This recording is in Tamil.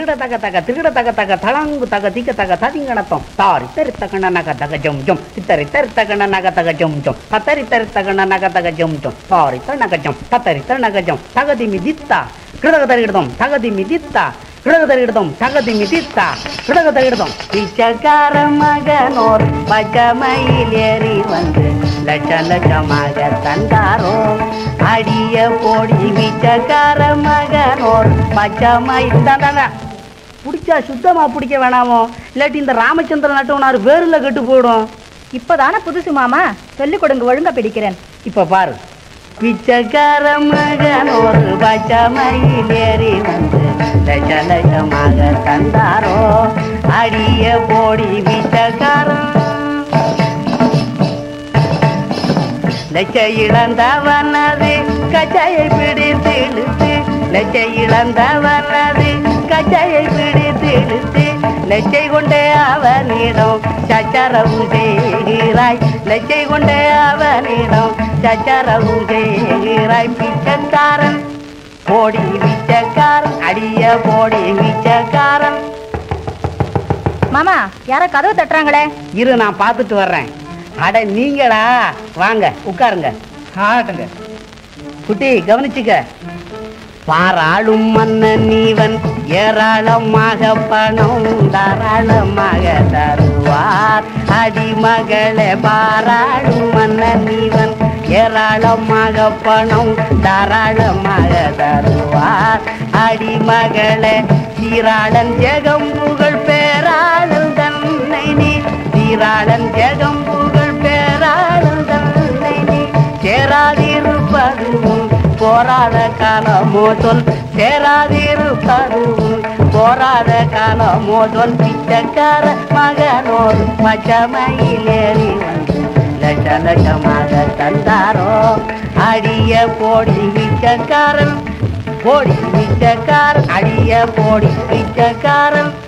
திருட தக தக திருட தக தக தளங்கு தக திக்க தக ததிங்கணத்தம் தாரி தரித்தகண நக தக ஜம் ஜம் தித்தரி தரித்தகண நக தக ஜம் ஜம் தத்தரி தரித்தகண நக தக ஜம் ஜம் தாரி தனக ஜம் தத்தரி தனக ஜம் தகதி மிதித்தா கிருதக தரிகிடதம் தகதி மிதித்தா கிருதக தரிகிடதம் தகதி மிதித்தா கிருதக தரிகிடதம் பிச்சைக்கார மகனோர் பச்சமையில் ஏறி வந்து லட்ச லட்சமாக தந்தாரோ அடிய போடி பிச்சைக்கார மகனோர் பச்சமையில் தந்தாங்க. பிடிச்சா சுத்தமா பிடிக்க வேணாமோ, இல்லாட்டி இந்த ராமச்சந்திரன் நட்டவனார் வேறுல கெட்டு போயிடும். இப்பதானே புதுசு மாமா, சொல்லிக் கொடுங்க, ஒழுங்கா பிடிக்கிறேன். இப்ப பாரு. பிச்சைக்கார மகனோர் பச்சமையில் ஏறி வந்து லட்ச லட்சமாக தந்தாரோ அடிய போடி பிச்சைக்காரன். லட்ச இழந்தவனது கச்சையை பிடித்து இழுத்து லட்ச இழந்தவனது கச்சையை பிடித்து இழுத்து லட்சை கொண்டே அவனிடம் சச்சரவு செய்கிறாய் லட்சை கொண்டே அவனிடம் சச்சரவு செய்கிறாய். பிச்சைக்காரன் போடி பிச்சைக்காரன் அடிய போடி பிச்சைக்காரன். மாமா, யாரோ கதவு தட்டுறாங்களே. இரு, நான் பார்த்துட்டு வர்றேன். அட நீங்களா, வாங்க உட்காருங்க. ஆட்டுங்க குட்டி, கவனிச்சுக்க. பாராளும் மன்னன் நீவன் ஏராளமாக பணம் தாராளமாக தருவார் அடிமகளே. பாராளும் மன்னன் நீவன் ஏராளமாக பணம் தாராளமாக தருவார் அடிமகளே. சீராளன் ஜெகம் புகழ் பேராளன் தன்னை நீ சீராளன் ஜெகம் புகழ் பேராளன் தன்னை நீ சேராதிருப்பதுவும் போராத காலமோ சொல் சேராதிருப்பதுவும் போராத காலமோ சொல். பிச்சைக்கார மகனோர் பச்சமையில் ஏறி வந்து லட்ச லட்சமாக தந்தாரோ அடிய போடி பிச்சைக்காரன் போடி பிச்சைக்காரன் அடிய போடி பிச்சைக்காரன்.